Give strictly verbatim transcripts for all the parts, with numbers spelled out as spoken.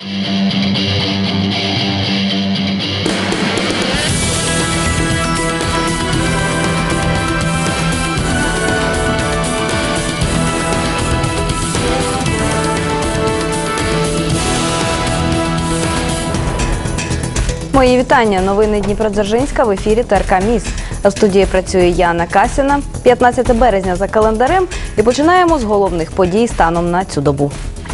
Мої вітання. Новини Дніпродзержинська в ефірі Т Р К Міс. В студії працює Яна Касіна. п'ятнадцяте березня за календарем. І починаємо з головних подій станом на цю добу.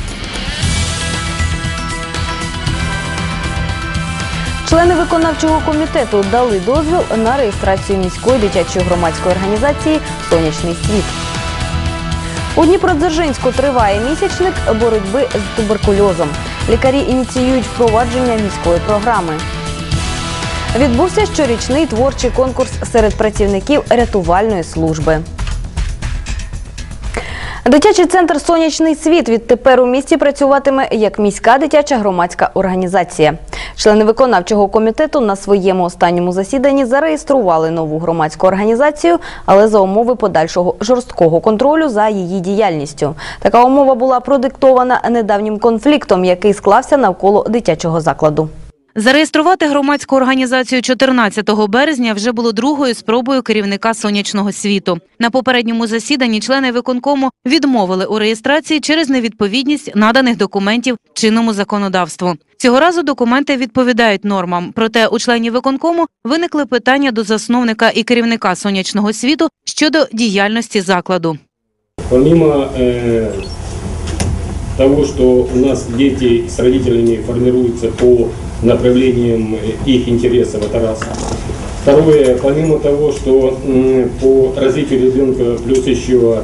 Члени виконавчого комітету дали дозвіл на реєстрацію міської дитячої громадської організації «Сонячний світ». У Дніпродзержинську триває місячник боротьби з туберкульозом. Лікарі ініціюють впровадження міської програми. Відбувся щорічний творчий конкурс серед працівників рятувальної служби. Дитячий центр «Сонячний світ» відтепер у місті працюватиме як міська дитяча громадська організація. Члени виконавчого комітету на своєму останньому засіданні зареєстрували нову громадську організацію, але за умови подальшого жорсткого контролю за її діяльністю. Така умова була продиктована недавнім конфліктом, який склався навколо дитячого закладу. Зареєструвати громадську організацію чотирнадцятого березня вже було другою спробою керівника «Сонячного світу». На попередньому засіданні члени виконкому відмовили у реєстрації через невідповідність наданих документів чинному законодавству. Цього разу документи відповідають нормам. Проте у членів виконкому виникли питання до засновника і керівника «Сонячного світу» щодо діяльності закладу. Помимо э, того, что у нас дети с родителями формируются по направлениям их интересов, это раз. Второе, помимо того, что по развитию ребенка плюс еще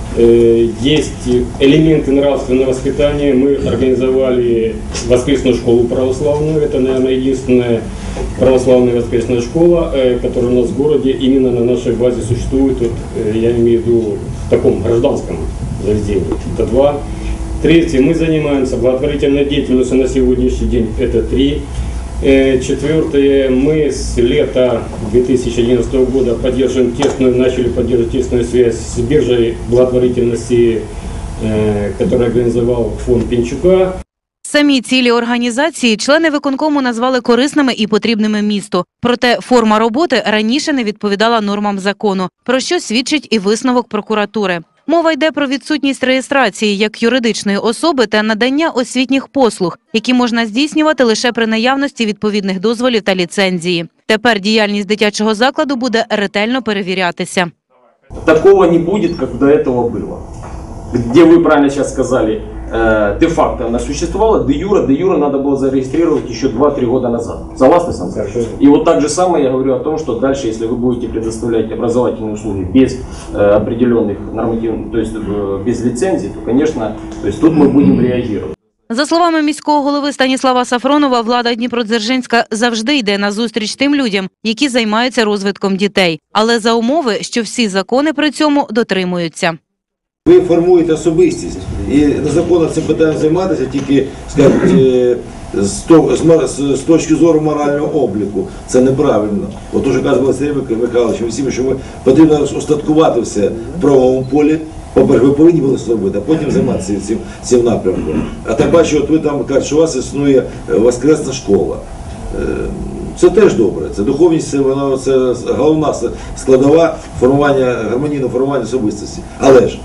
есть элементы нравственного воспитания, мы организовали воскресную школу православную. Это, наверное, единственная православная воскресная школа, которая у нас в городе именно на нашей базе существует. Вот, я имею в виду в таком гражданском заведении. Это два. Третье, мы занимаемся благотворительной деятельностью на сегодняшний день. Это три. Четвертое, мы с лета две тысячи одиннадцатого года поддерживаем тесную, начали поддерживать тесную связь с биржей благотворительности, которую организовал фонд Пінчука. Самі цілі організації члени виконкому назвали корисними і потрібними місту. Проте форма роботи раніше не відповідала нормам закону, про що свідчить і висновок прокуратури. Мова йде про відсутність реєстрації як юридичної особи та надання освітніх послуг, які можна здійснювати лише при наявності відповідних дозволів та ліцензії. Тепер діяльність дитячого закладу буде ретельно перевірятися. Такого не буде, як до цього було. Де ви правильно зараз сказали, де-факто она существовала, де-юра, де-юра надо было зарегистрировать еще два-три года назад. Согласны со мной? И вот так же самое я говорю о том, что дальше, если вы будете предоставлять образовательные услуги без э, определенных нормативных, то есть э, без лицензий, то, конечно, то есть тут мы будем реагировать. За словами міського голови Станіслава Сафронова, влада Дніпродзержинська завжди йде на зустріч тим людям, які займаються розвитком дітей. Але за умови, що всі закони при цьому дотримуються. Ви формуєте особистість і незаконно цим питанням займатися тільки, скажімо, з точки зору морального обліку. Це неправильно. От уже каже Василь Михайлович, всім, що потрібно остаткувати все в правовому полі. По-перше, ви повинні були це робити, а потім займатися цим, цим напрямком. А так бачу, от ви там кажете, що у вас існує воскресна школа. Це теж добре. Це духовність, це, воно, це головна складова формування, гармонійного формування особистості. Але ж,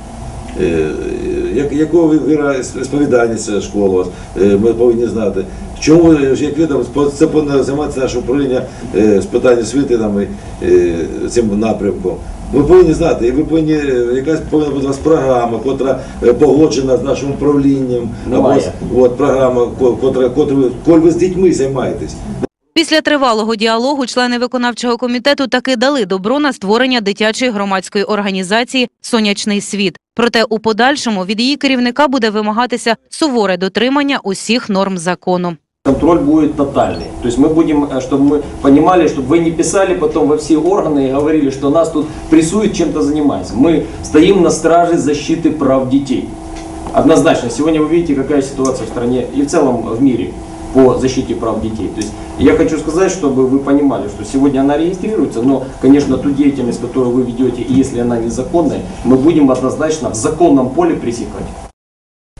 Як, якого віра сповідальність школа, ми повинні знати. Чому, як ви там, це повинно займатися наше управління з питань освіти цим напрямком. Ви повинні знати, і ви повинні, якась повинна бути у вас програма, котра погоджена з нашим управлінням, або от, програма, котра, котра, коли ви з дітьми займаєтесь. Після тривалого діалогу члени виконавчого комітету таки дали добро на створення дитячої громадської організації «Сонячний світ». Проте у подальшому від її керівника буде вимагатися суворе дотримання усіх норм закону. Контроль будет тотальный. То есть мы будем, чтобы мы понимали, чтобы вы не писали потом во все органы и говорили, что нас тут прессуют, чем-то занимается. Мы стоим на страже защиты прав детей. Однозначно, сегодня вы видите, какая ситуация в стране и в целом в мире по защите прав детей. То есть я хочу сказать, чтобы вы понимали, что сегодня она регистрируется, но, конечно, ту деятельность, которую вы ведете, и если она незаконная, мы будем однозначно в законном поле пресекать.